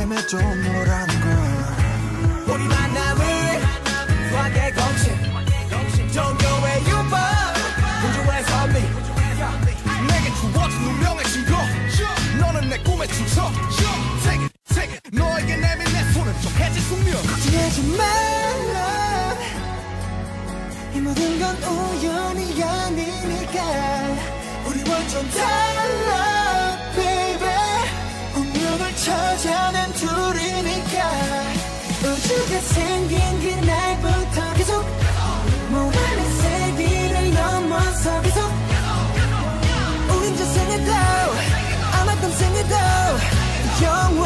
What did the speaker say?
때문에 좀 뭐라는 걸. 우리 만남을 수학의 공식 종교의 유법 우주의 선미 내게 주어진 운명의 증거 너는 내 꿈의 주석 세계 너에게 내민 내 손은 좀 해질 숙명 걱정하지 말라 이 모든 건 우연이 아니니까 우리 완전 달라 baby 운명을 찾아낸 둘이니까 우주가 생긴 그날부터 계속 모험의 세계를 넘어서 계속 우린 저 생에도 아마 떤 생에도 영원